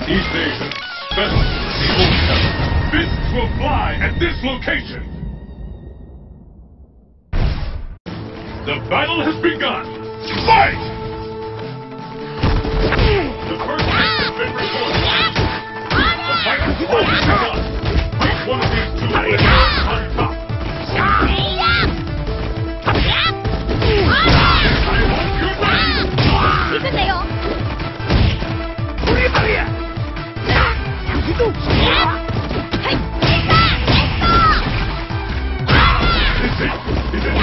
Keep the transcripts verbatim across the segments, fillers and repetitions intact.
East Asia, Vessel, Eagle seven. Fists will fly at this location! The battle has begun! Fight! The first hit has been recorded. The fight has already begun. Which one of these two will emerge on top? I hope you're ready! 믿으세요. 우리 말이야. 여기도. Is it? Is it the end?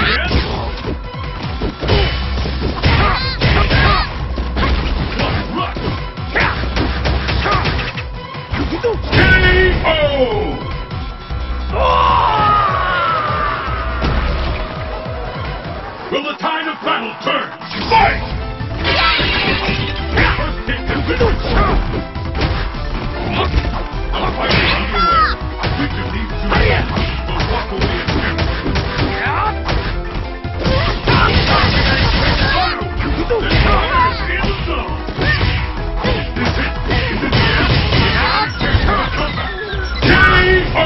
What? K O! Will the tide of battle turn? Fight! First hit has been recorded. The fight is underway. Which of these two will walk away as champion? The time is in the zone. Is it? Is it the end? K O!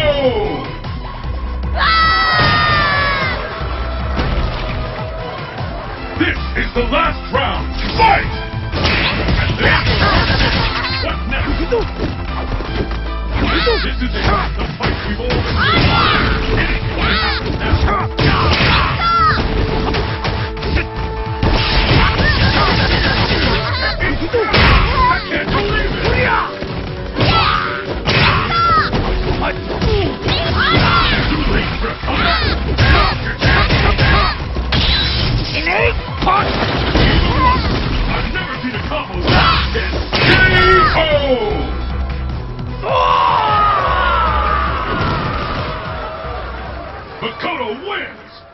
This is the last round. Fight! And then, what next? This is it. The fight we've all been waiting. Anything can happen now. I can't believe it. Too late for a comeback. Innate punch. I've never seen a combo like this. K O! Makoto wins!